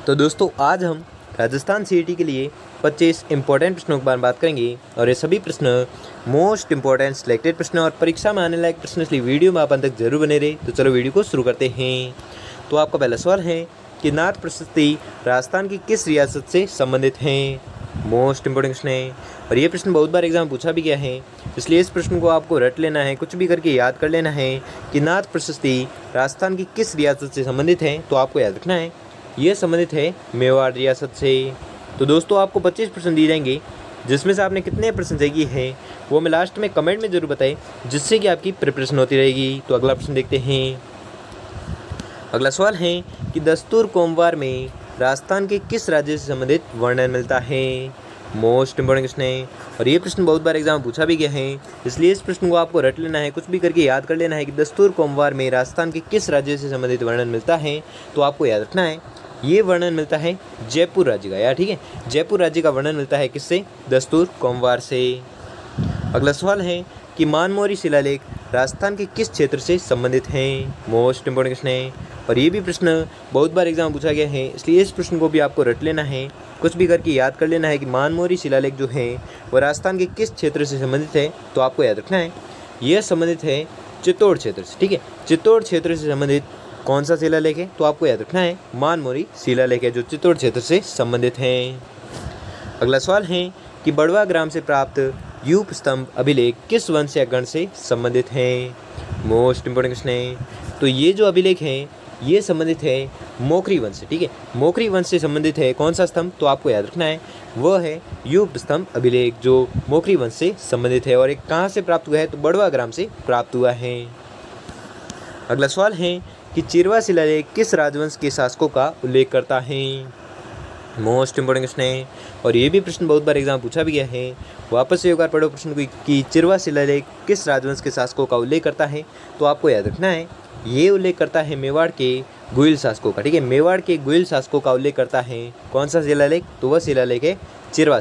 तो दोस्तों आज हम राजस्थान सीईटी के लिए 25 इंपॉर्टेंट प्रश्नों के बारे में बात करेंगे और ये सभी प्रश्न मोस्ट इंपॉर्टेंट सिलेक्टेड प्रश्न और परीक्षा में आने लायक प्रश्न, इसलिए वीडियो में आप अंत तक जरूर बने रहे। तो चलो वीडियो को शुरू करते हैं। तो आपका पहला सवाल है कि नाथ प्रशस्ति राजस्थान की किस रियासत से संबंधित हैं। मोस्ट इंपॉर्टेंट प्रश्न है और ये प्रश्न बहुत बार एग्जाम पूछा भी गया है, इसलिए इस प्रश्न को आपको रट लेना है, कुछ भी करके याद कर लेना है कि नाथ प्रशस्ति राजस्थान की किस रियासत से संबंधित है। तो आपको याद रखना है ये संबंधित है मेवाड़ रियासत से। तो दोस्तों आपको 25 प्रश्न दिए जाएंगे, जिसमें से आपने कितने प्रश्न सही किए हैं वो मैं लास्ट में कमेंट में जरूर बताएं, जिससे कि आपकी प्रिपरेशन होती रहेगी। तो अगला प्रश्न देखते हैं। अगला सवाल है कि दस्तूर कोमवार में राजस्थान के किस राज्य से संबंधित वर्णन मिलता है। मोस्ट इंपॉर्टेंट क्वेश्चन है और ये प्रश्न बहुत बार एग्जाम पूछा भी गया है, इसलिए इस प्रश्न को आपको रट लेना है, कुछ भी करके याद कर लेना है कि दस्तूर कोमवार में राजस्थान के किस राज्य से संबंधित वर्णन मिलता है। तो आपको याद रखना है ये वर्णन मिलता है जयपुर राज्य का, यार ठीक है, जयपुर राज्य का वर्णन मिलता है किससे, दस्तूर कोमवार से। अगला सवाल है कि मानमोरी शिलालेख राजस्थान के किस क्षेत्र से संबंधित हैं। मोस्ट इंपॉर्टेंट क्वेश्चन है और ये भी प्रश्न बहुत बार एग्जाम पूछा गया है, इसलिए इस प्रश्न को भी आपको रट लेना है, कुछ भी करके याद कर लेना है कि मानमोरी शिलालेख जो है वो राजस्थान के किस क्षेत्र से संबंधित है। तो आपको याद रखना है यह संबंधित है चित्तौड़ क्षेत्र से, ठीक है, चित्तौड़ क्षेत्र से संबंधित कौन सा शिलालेख है। तो आपको याद रखना है मानमोरी शिलालेख है जो चित्तौड़ क्षेत्र से संबंधित हैं। अगला सवाल है कि बड़वा ग्राम से प्राप्त यूप स्तंभ अभिलेख किस वंश या गण से संबंधित हैं। मोस्ट इंपोर्टेंट क्वेश्चन है। तो ये जो अभिलेख हैं ये संबंधित है मोकरी वंश से, ठीक है, मोकरी वंश से संबंधित है कौन सा स्तंभ। तो आपको याद रखना है वह है यूप स्तंभ अभिलेख जो मोकरी वंश से संबंधित है और एक कहाँ से प्राप्त हुआ है, तो बड़वा ग्राम से प्राप्त हुआ है। अगला सवाल है कि चिरवा शिलालेख किस राजवंश के शासकों का उल्लेख करता है। मोस्ट इंपोर्टेंट क्वेश्चन है और ये भी प्रश्न बहुत बार एग्जाम पूछा भी गया है, वापस से एक बार पढ़ो प्रश्न को कि चिरवा शिलालेख किस राजवंश के शासकों का उल्लेख करता है। तो आपको याद रखना है ये उल्लेख करता है मेवाड़ के गुइल शासकों का, ठीक है, मेवाड़ के गुइल शासकों का उल्लेख करता है कौन सा शिलालेख, तो वह शिलालेख है चिरवा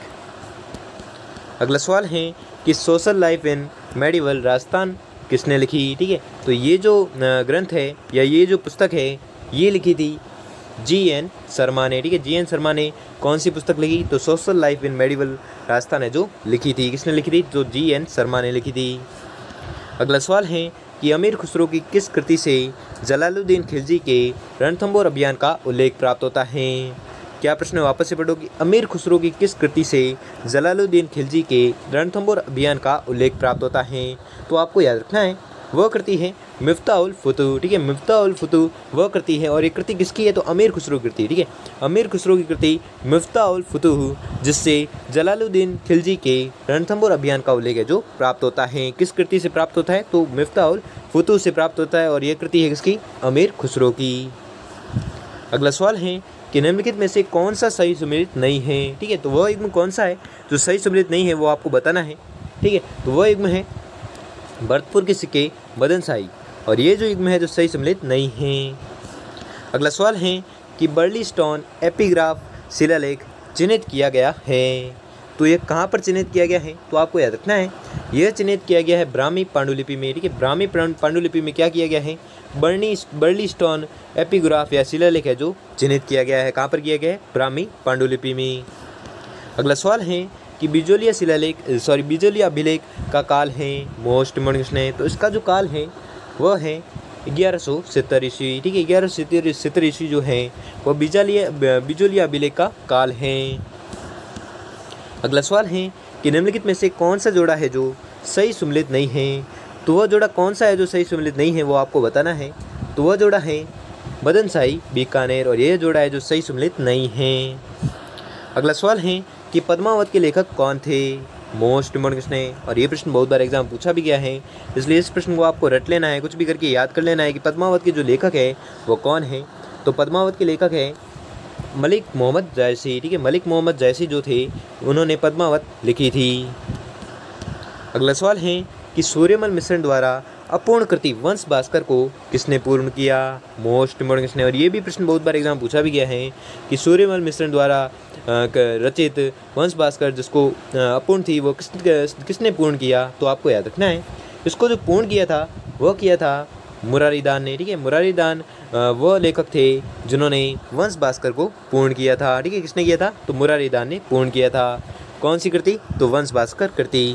शिलालेख। अगला सवाल है कि social life in medieval Rajasthan किसने लिखी, ठीक है। तो ये जो ग्रंथ है या ये जो पुस्तक है ये लिखी थी जी.एन. शर्मा ने, ठीक है, जी.एन. शर्मा ने कौन सी पुस्तक लिखी, तो social life in medieval Rajasthan है जो लिखी थी, किसने लिखी थी, जो जी.एन. शर्मा ने लिखी थी। अगला सवाल है कि अमीर खुसरो की किस कृति से जलालुद्दीन खिलजी के रणथंबोर अभियान का उल्लेख प्राप्त होता है। क्या प्रश्न वापस से पढ़ो कि अमीर खुसरो की किस कृति से जलालुद्दीन खिलजी के रणथंबोर अभियान का उल्लेख प्राप्त होता है। तो आपको याद रखना है वह कृति है मिफ्ताह उल फुतूह, ठीक है, मिफ्ताह उल फुतूह वह कृति है और ये कृति किसकी है, तो अमीर खुसरो की कृति, ठीक है, अमीर खुसरो की कृति मिफ्ताह उल फुतूह, जिससे जलालुद्दीन खिलजी के रणथंबोर अभियान का उल्लेख है जो प्राप्त होता है। किस कृति से प्राप्त होता है, तो मिफ्ताह उल फुतूह से प्राप्त होता है और ये कृति है किसकी, अमीर खुसरो की। अगला सवाल है कि निम्नलिखित में से कौन सा सही सम्मिलित नहीं है, ठीक है, तो वह युग्म कौन सा है जो सही सम्मिलित नहीं है वो आपको बताना है, ठीक है। तो वह युग्म है भरतपुर के सिक्के मदन शाही और ये जो युग्म है जो सही सम्मिलित नहीं है। अगला सवाल है कि बर्ली स्टोन एपिग्राफ शिलालेख चिन्हित किया गया है, तो ये कहाँ पर चिन्हित किया गया है, तो आपको याद रखना है यह चिन्हित किया गया है ब्राह्मी पांडुलिपि में, ठीक है, ब्राह्मी पांडुलिपि में क्या किया गया है, बर्ली स्टोन एपिग्राफ या शिलालेख है जो चिन्हित किया गया है, कहाँ पर किया गया है, ब्राह्मी पांडुलिपि में। अगला सवाल है कि बिजोलिया अभिलेख का काल है। मोस्ट इंपोर्टेंट क्वेश्चन है। तो इसका जो काल है वह है 1170 ईस्वी, ठीक है, 1170 ईस्वी जो है वह बिजोलिया अभिलेख का काल है। अगला सवाल है कि निम्नलिखित में से कौन सा जोड़ा है जो सही सम्मिलित नहीं है, तो वह जोड़ा कौन सा है जो सही सम्मिलित नहीं है वो आपको बताना है। तो वह जोड़ा है मदन शाही बीकानेर और यह जोड़ा है जो सही सम्मिलित नहीं है। अगला सवाल है कि पद्मावत के लेखक कौन थे। मोस्ट इंपोर्टेंट क्वेश्चन है और ये प्रश्न बहुत बार एग्जाम पूछा भी गया है, इसलिए इस प्रश्न को आपको रट लेना है, कुछ भी करके याद कर लेना है कि पद्मावत के जो लेखक है वो कौन है। तो पद्मावत के लेखक है मलिक मोहम्मद जायसी, ठीक है, मलिक मोहम्मद जायसी जो थे उन्होंने पद्मावत लिखी थी। अगला सवाल है कि सूर्यमल मिश्रण द्वारा अपूर्ण कृति वंश भास्कर को किसने पूर्ण किया। मोस्ट इंपोर्टेंट क्वेश्चन है और ये भी प्रश्न बहुत बार एग्जाम पूछा भी गया है कि सूर्यमल मिश्रण द्वारा रचित वंश भास्कर जिसको अपूर्ण थी वो किसने पूर्ण किया। तो आपको याद रखना है इसको जो पूर्ण किया था वह किया था मुरारीदान ने, ठीक है। मुरारीदान वो लेखक थे जिन्होंने वंश भास्कर को पूर्ण किया था, ठीक है। किसने किया था? तो मुरारीदान ने पूर्ण किया था। कौन सी कृति? तो वंश भास्कर कृति।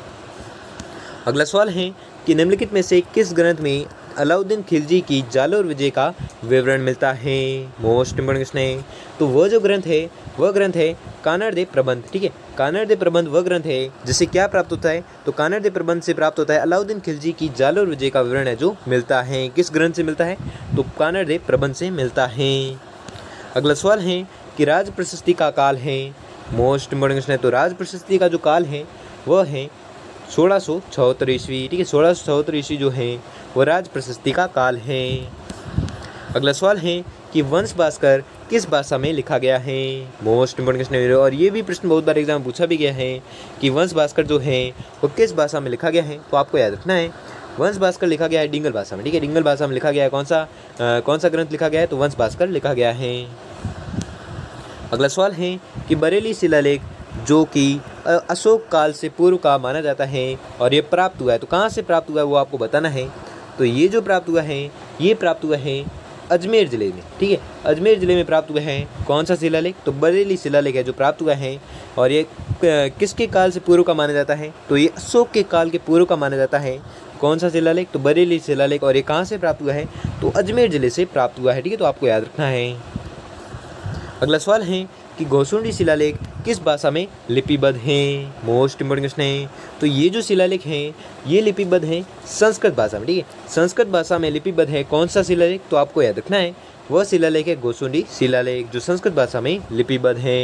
अगला सवाल है कि निम्नलिखित में से किस ग्रंथ में अलाउद्दीन खिलजी की जालोर विजय का विवरण मिलता है? मोस्ट इंपोर्टेंट क्वेश्चन है। तो वह जो ग्रंथ है वह ग्रंथ है कानड़देव प्रबंध, ठीक है। कानड़देव प्रबंध वह ग्रंथ है जिससे क्या प्राप्त होता है? तो कानड़देव प्रबंध से प्राप्त होता है अलाउद्दीन खिलजी की जालोर विजय का विवरण है जो मिलता है। किस ग्रंथ से मिलता है? तो कानड़देव प्रबंध से मिलता है। अगला सवाल है कि राज प्रशस्ति का काल है। मोस्ट इंपोर्टेंट क्वेश्चन है। तो राज प्रशस्ति का जो काल है वह है 1676 ईस्वी, ठीक है। 1676 ईस्वी जो है वह राज प्रशस्ति का काल है। अगला सवाल है कि वंश भास्कर किस भाषा में लिखा गया है? मोस्ट इंपोर्टेंट क्वेश्चन है। और ये भी प्रश्न बहुत बार एग्जाम पूछा भी गया है कि वंश भास्कर जो है वो किस भाषा में लिखा गया है? तो आपको याद रखना है वंश भास्कर लिखा गया है डिंगल भाषा में, ठीक है। डिंगल भाषा में लिखा गया है। कौन सा ग्रंथ लिखा गया है? तो वंश भास्कर लिखा गया है। अगला सवाल है कि बरेली शिलालेख जो कि अशोक काल से पूर्व का माना जाता है और ये प्राप्त हुआ है, तो कहाँ से प्राप्त हुआ है वो आपको बताना है। तो ये जो प्राप्त हुआ है ये प्राप्त हुआ है अजमेर ज़िले में, ठीक है। अजमेर ज़िले में प्राप्त हुआ है। कौन सा शिलालेख? तो बरेली शिलालेख है जो प्राप्त हुआ है। और ये किसके काल से पूर्व का माना जाता है? तो ये अशोक के काल के पूर्व का माना जाता है। कौन सा शिलालेख? तो बरेली शिलालेख। और ये कहाँ से प्राप्त हुआ है? तो अजमेर ज़िले से प्राप्त हुआ है, ठीक है। तो आपको याद रखना है। अगला सवाल है कि घोसुंडी शिलालेख किस भाषा में लिपिबद्ध हैं? मोस्ट इंपोर्टेंट क्वेश्चन है। तो ये जो शिलालेख हैं ये लिपिबद्ध हैं संस्कृत भाषा में, ठीक है। संस्कृत भाषा में लिपिबद्ध है। कौन सा शिलालेख? तो आपको याद रखना है वह शिलालेख है घोसुंडी शिलालेख जो संस्कृत भाषा में लिपिबद्ध है।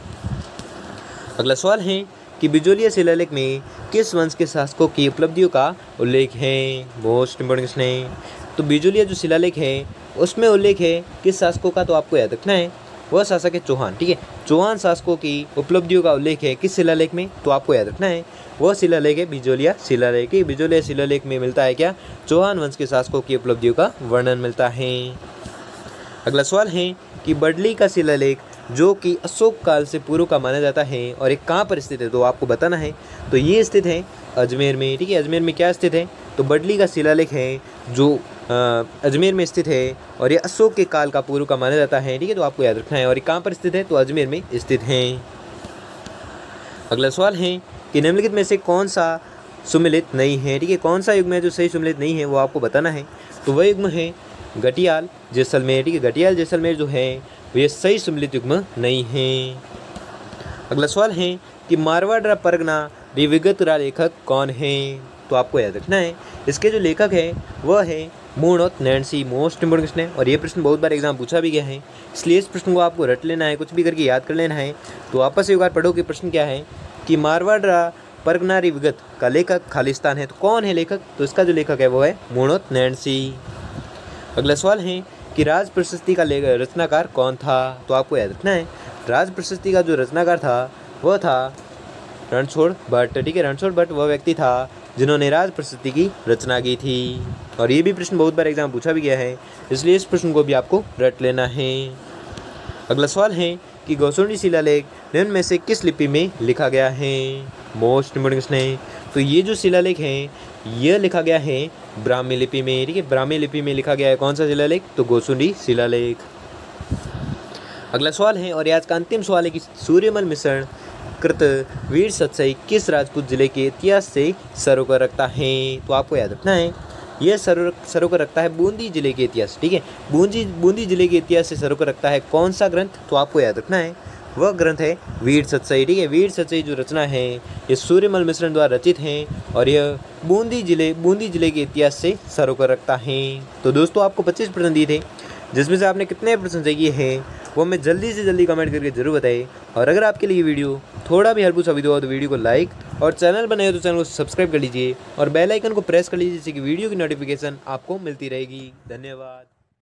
अगला सवाल है कि बिजोलिया शिलालेख में किस वंश के शासकों की उपलब्धियों का उल्लेख है? मोस्ट इंपोर्टेंट क्वेश्चन है। तो बिजोलिया जो शिलालेख है उसमें उल्लेख है किस शासकों का? तो आपको याद रखना है वह शासक है चौहान, ठीक है। चौहान शासकों की उपलब्धियों का उल्लेख है किस शिलालेख में? तो आपको याद रखना है वह शिलालेख है बिजोलिया शिलालेख। बिजोलिया शिलालेख में मिलता है क्या? चौहान वंश के शासकों की उपलब्धियों का वर्णन मिलता है। अगला सवाल है कि बडली का शिलालेख जो कि अशोक काल से पूर्व का माना जाता है और ये कहाँ पर स्थित है? तो आपको बताना है। तो ये स्थित है अजमेर में, ठीक है। अजमेर में क्या स्थित है? तो बडली का शिलालेख है जो अजमेर में स्थित है और ये अशोक के काल का पूर्व का माना जाता है, ठीक है। तो आपको याद रखना है। और ये कहाँ पर स्थित है? तो अजमेर में स्थित है। अगला सवाल है कि निम्नलिखित में से कौन सा सुमिलित नहीं है, ठीक है। कौन सा युग्म है जो सही सुमिलित नहीं है वो आपको बताना है। तो वह युग्म है घटियाल जैसलमेर, ठीक है। घटियाल जैसलमेर जो है ये सही सुमिलित युग्म नहीं है। अगला सवाल है कि मारवाड़ परगना विविगत लेखक कौन है? तो आपको याद रखना है इसके जो लेखक है वह है Munot Nainsi. Most important question है और ये प्रश्न बहुत बार एग्जाम पूछा भी गया है, इसलिए इस प्रश्न को आपको रट लेना है, कुछ भी करके याद कर लेना है। तो आपस एक बार पढ़ो कि प्रश्न क्या है कि मारवाड़ परगना विगत का लेखक खालिस्तान है। तो कौन है लेखक? तो इसका जो लेखक है वो है मूणोत नैन्सी। अगला सवाल है कि राज प्रशस्ति का रचनाकार कौन था? तो आपको याद रखना है राज प्रशस्ति का जो रचनाकार था वह था रणछोड़ भट्ट, ठीक है। रणछोड़ भट्ट वह व्यक्ति था जिन्होंने राज प्रशस्ति की रचना की थी। और ये भी प्रश्न बहुत बार एग्जाम पूछा भी गया है, इसलिए इस प्रश्न को भी आपको रट लेना है। अगला सवाल है कि घोसुंडी शिलालेख निम्न में से किस लिपि में लिखा गया है? मोस्ट इंपोर्टेंट क्वेश्चन है। तो ये जो शिलालेख है यह लिखा गया है ब्राह्मी लिपि में, ठीक है। ब्राह्मी लिपि में लिखा गया है। कौन सा शिलालेख? तो घोसुंडी शिलालेख। अगला सवाल है और आज का अंतिम सवाल है कि सूर्यमल मिश्रण कृत वीर सतसई किस राजपूत जिले के इतिहास से सरोकार रखता है? तो आपको याद रखना है यह सरोकार रखता है बूंदी जिले के इतिहास, ठीक है। बूंदी जिले के इतिहास से सरोकार रखता है कौन सा ग्रंथ? तो आपको याद रखना है वह ग्रंथ है वीर सतसई, ठीक है। वीर सतसई जो रचना है ये सूर्यमल मिश्रण द्वारा रचित है और यह बूंदी जिले के इतिहास से सरोकार रखता है। तो दोस्तों आपको 25 प्रश्न दिए थे, जिसमें से आपने कितने प्रश्न सही किए हैं वो हमें जल्दी से जल्दी कमेंट करके जरूर बताइए। और अगर आपके लिए ये वीडियो थोड़ा भी हेल्पफुल साबित हुआ तो वीडियो को लाइक और चैनल बनाए तो चैनल को सब्सक्राइब कर लीजिए और बेल आइकन को प्रेस कर लीजिए जिससे कि वीडियो की नोटिफिकेशन आपको मिलती रहेगी। धन्यवाद।